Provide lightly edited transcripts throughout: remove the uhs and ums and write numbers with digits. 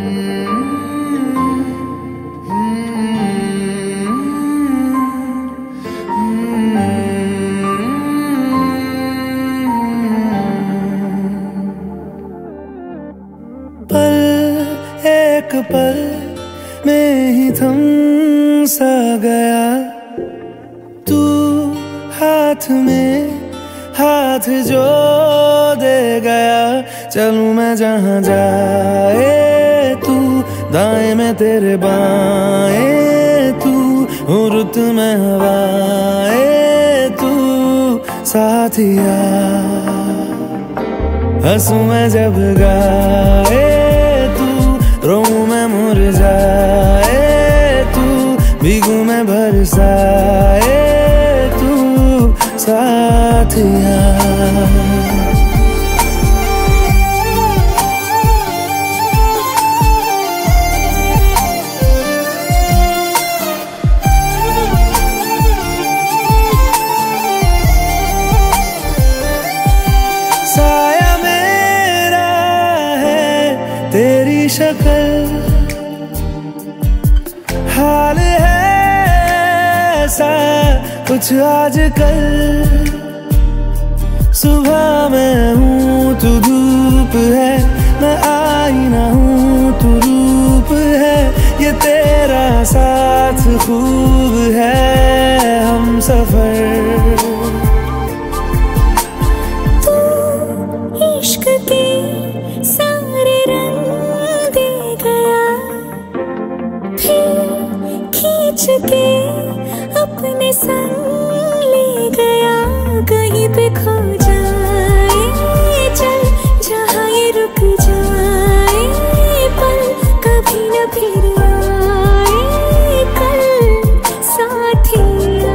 एक पल में ही थम सा गया तू, हाथ में हाथ जो दे गया। चलूं मैं जहां जाए तू, दाएं में तेरे बाएं तू, रुत में हवाएं तू साथिया। हंसूं मैं जब गाए तू, रोऊं मैं मुरझाए तू, भीगूं मैं बरसाए तू साथिया। साया मेरा है तेरी शक्ल, हाल है ऐसा कुछ आजकल। सुबह मैं हूँ तू धूप है, मैं आईना हूँ तू रूप है। ये तेरा साथ खूब है हम सफर। इश्क के सारे रंग दे गया, फिर खींच के अपने संग ले गया। कहीं पे खो जाए चल, जहाँ ये रुक जाए पल, कभी न फिर आए कल साथिया।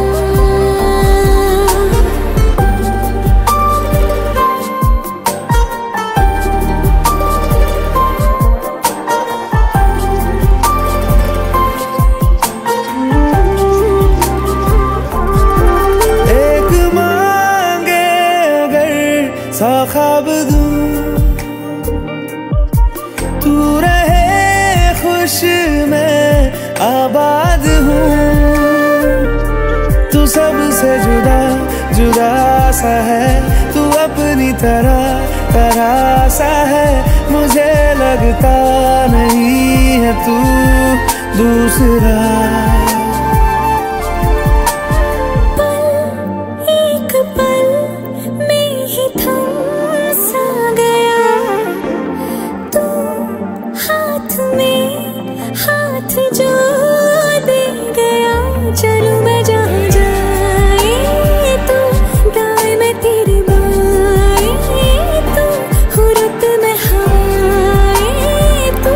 सा ख्वाब दूं तू रहे खुश, मैं आबाद हूँ। तू सबसे जुदा जुदा सा है, तू अपनी तरह सा है। मुझे लगता नहीं है तू दूसरा। हाथ जो दे गया, चलूं मैं जहां जाए तू, दाएं में तेरे बाएं तू, रुत में हवाएं तू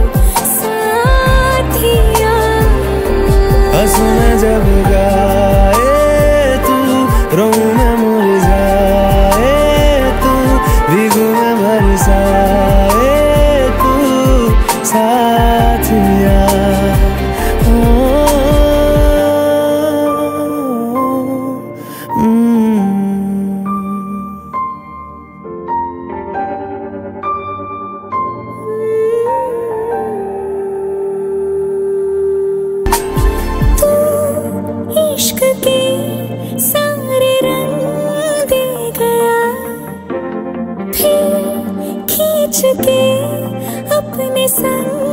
साथिया। हंसूं मैं जब गाए तू, रोऊं मैं मुरझाए तू, भीगूं मैं बरसाए तू साथिया। इश्क के सारे रंग दे गया, फिर खींच के अपने संग